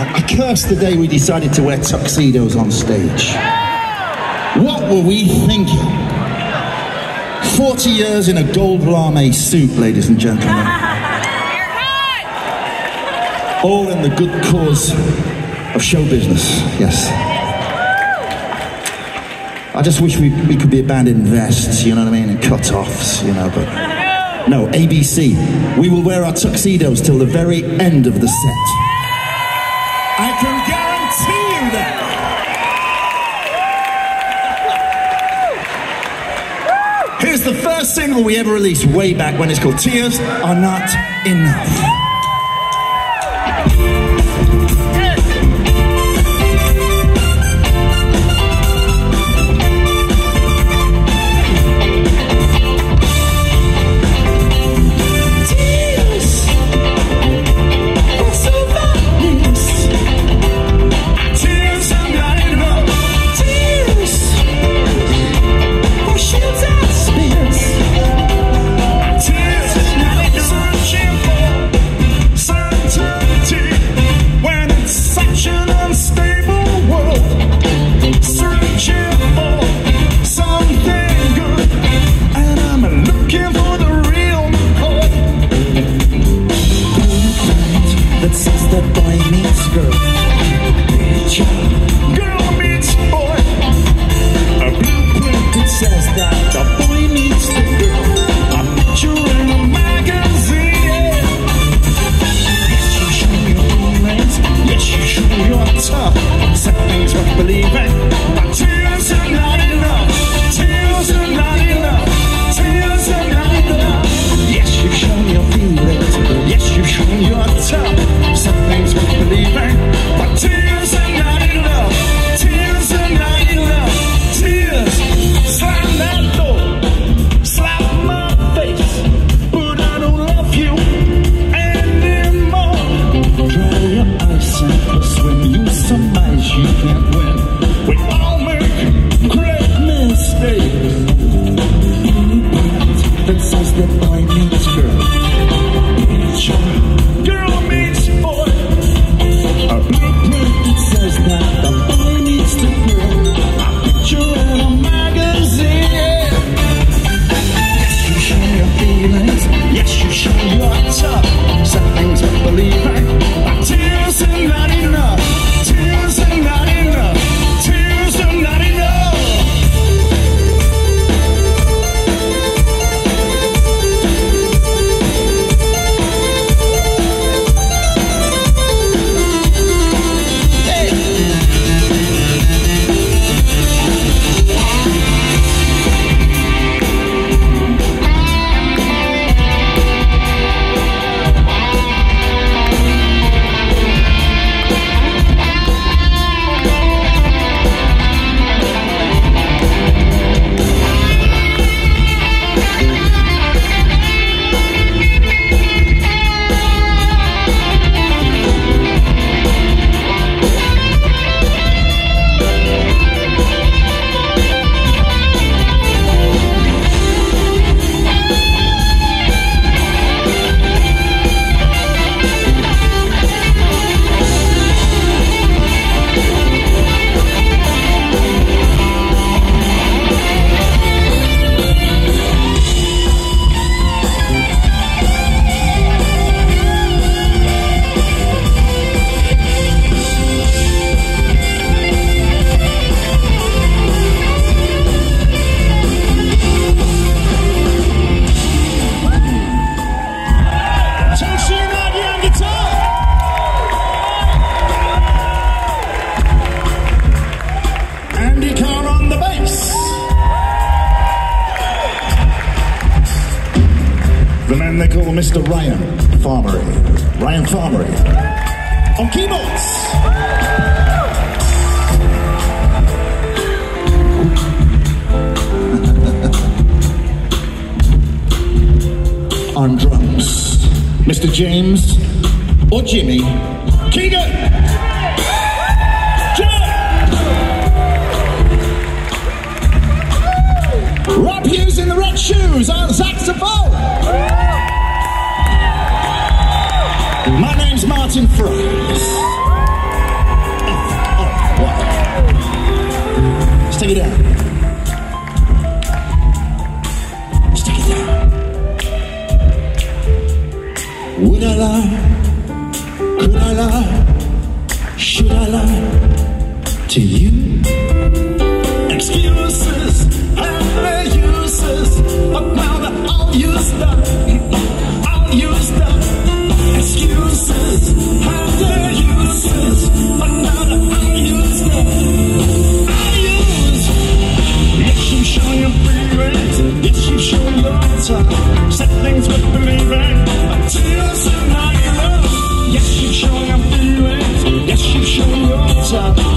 I curse the day we decided to wear tuxedos on stage. What were we thinking? 40 years in a gold lame suit, ladies and gentlemen. All in the good cause of show business, yes. I just wish we could be a band in vests, you know what I mean, and cut-offs, you know, but... No, ABC. We will wear our tuxedos till the very end of the set. I can guarantee you that. Here's the first single we ever released way back when. It's called Tears Are Not Enough. They call Mr. Ryan Farmery. Ryan Farmery. On keyboards. On drums, Mr. James or Jimmy Keegan. Rob Hughes in the red shoes on saxophone. My name's Martin Fries. to you. Excuses and their uses, but now they're all used up, all used up. Excuses and their uses, but now they're all used up, all used. Yes, you show your feelings, yes, you show your time. Set things with believing until you're love. Yes, you show your feelings, yes, you show your time.